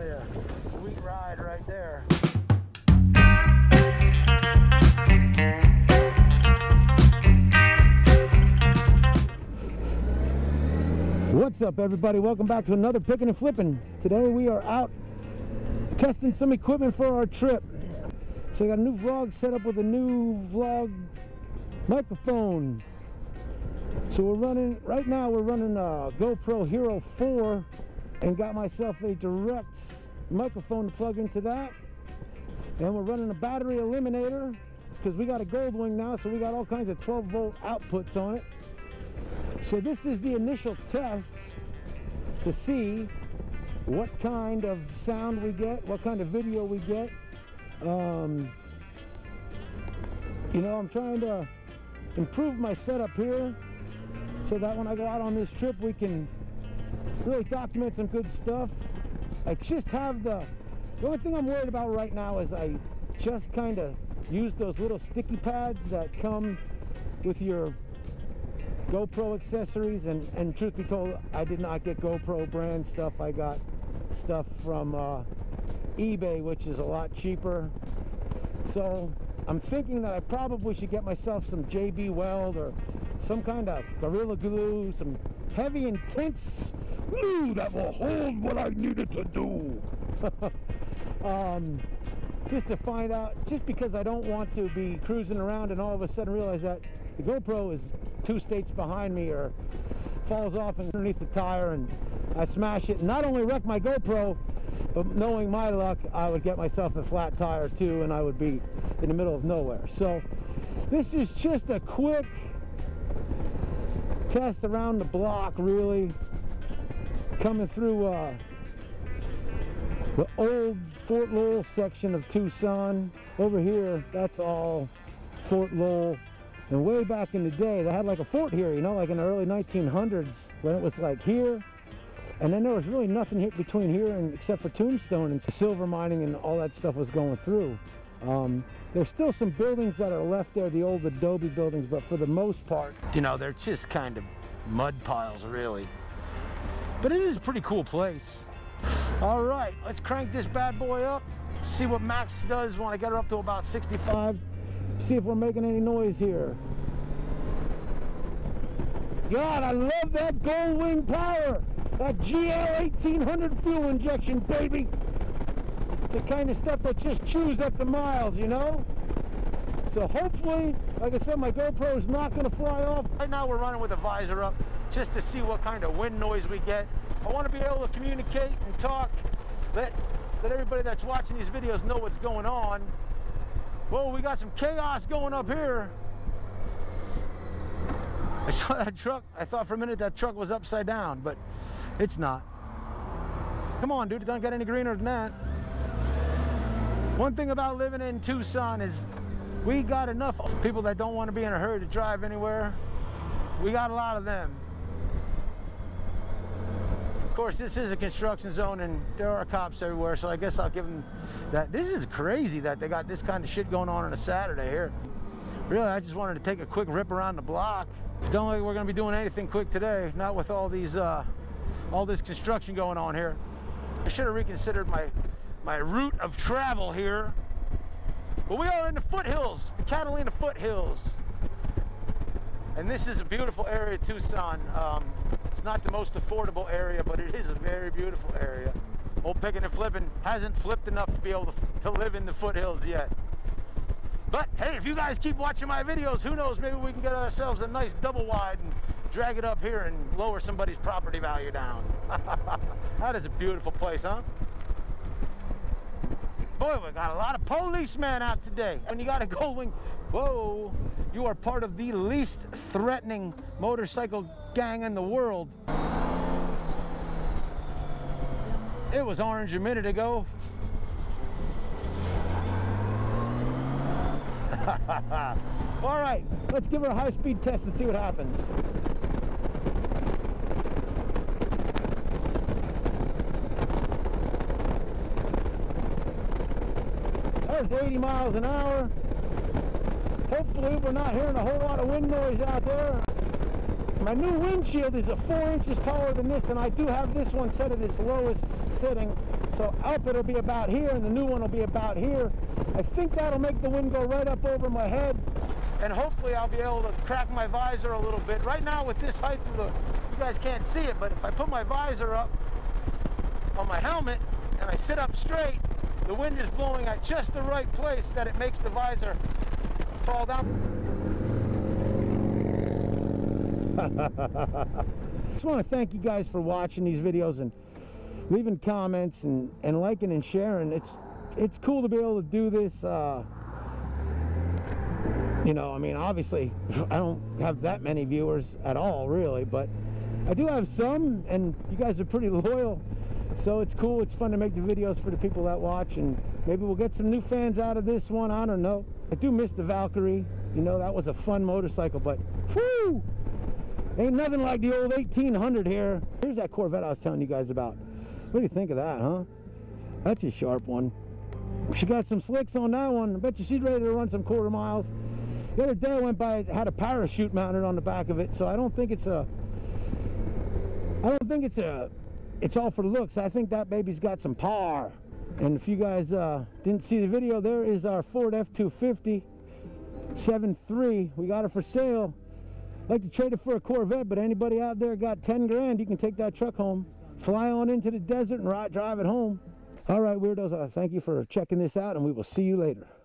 you, sweet ride right there. What's up, everybody? Welcome back to another Picking and Flipping. Today we are out testing some equipment for our trip. So I got a new vlog set up with a new vlog microphone. So right now we're running a GoPro Hero 4 and got myself a direct microphone to plug into that. And we're running a battery eliminator because we got a Goldwing now, so we got all kinds of 12-volt outputs on it. So this is the initial test to see what kind of sound we get, what kind of video we get. You know, I'm trying to improve my setup here so that when I go out on this trip we can really document some good stuff. I just have the only thing I'm worried about right now is I just kind of use those little sticky pads that come with your GoPro accessories, and truth be told, I did not get GoPro brand stuff. I got stuff from eBay, which is a lot cheaper. So I'm thinking that I probably should get myself some JB Weld or some kind of Gorilla Glue, some heavy, intense glue that will hold what I needed to do. Just to find out, just because I don't want to be cruising around and all of a sudden realize that the GoPro is 2 states behind me or falls off underneath the tire and I smash it and not only wreck my GoPro, but knowing my luck, I would get myself a flat tire too and I would be in the middle of nowhere. So this is just a quick test around the block, really, coming through the old Fort Lowell section of Tucson. Over here, that's all Fort Lowell. And way back in the day, they had like a fort here, you know, like in the early 1900s, when it was like here. And then there was really nothing here, between here and except for Tombstone, and silver mining and all that stuff was going through. There's still some buildings that are left there, the old adobe buildings, but for the most part, you know, they're just kind of mud piles, really. But it is a pretty cool place. All right, let's crank this bad boy up, see what Max does when I get her up to about 65. See if we're making any noise here. God, I love that Goldwing power. That GL 1800 fuel injection, baby. It's the kind of stuff that just chews up the miles, you know? So hopefully, like I said, my GoPro is not going to fly off. Right now we're running with the visor up just to see what kind of wind noise we get. I want to be able to communicate and talk, let everybody that's watching these videos know what's going on. Whoa, we got some chaos going up here. I saw that truck. I thought for a minute that truck was upside down, but it's not. Come on, dude, it doesn't get any greener than that. One thing about living in Tucson is we got enough people that don't want to be in a hurry to drive anywhere. We got a lot of them. Of course, this is a construction zone and there are cops everywhere, so I guess I'll give them that. This is crazy that they got this kind of shit going on a Saturday here. Really, I just wanted to take a quick rip around the block. Don't think we're going to be doing anything quick today, not with all these all this construction going on here. I should have reconsidered my route of travel here. But we are in the foothills, the Catalina foothills. And this is a beautiful area of Tucson. It's not the most affordable area, but it is a very beautiful area. Old Picking and Flipping hasn't flipped enough to be able to live in the foothills yet. But hey, if you guys keep watching my videos, who knows, maybe we can get ourselves a nice double wide and drag it up here and lower somebody's property value down. That is a beautiful place, huh? Boy, we got a lot of policemen out today. When you got a Goldwing, whoa, you are part of the least threatening motorcycle gang in the world. It was orange a minute ago. All right, let's give her a high-speed test and see what happens. There's 80 miles an hour. Hopefully we're not hearing a whole lot of wind noise out there. My new windshield is 4 inches taller than this, and I do have this one set at its lowest setting So up it'll be about here, and the new one will be about here. I think that'll make the wind go right up over my head, and hopefully I'll be able to crack my visor a little bit. Right now with this height of the, you guys can't see it, but if I put my visor up on my helmet and I sit up straight, the wind is blowing at just the right place that it makes the visor fall down. Just want to thank you guys for watching these videos and leaving comments and liking and sharing. It's cool to be able to do this. You know, I mean, obviously I don't have that many viewers at all really, but I do have some, and you guys are pretty loyal, so it's cool. It's fun to make the videos for the people that watch, and maybe we'll get some new fans out of this one. I don't know. I do miss the Valkyrie. You know, that was a fun motorcycle, but whew, ain't nothing like the old 1800 here. Here's that Corvette I was telling you guys about. What do you think of that, huh? That's a sharp one. She got some slicks on that one. I bet you she's ready to run some quarter miles. The other day I went by, it had a parachute mounted on the back of it, so I don't think it's all for the looks. I think that baby's got some power. And if you guys didn't see the video, there is our Ford F-250 7.3. We got it for sale. I'd like to trade it for a Corvette, but anybody out there got 10 grand, you can take that truck home, fly on into the desert and drive it home. All right, weirdos, thank you for checking this out, and we will see you later.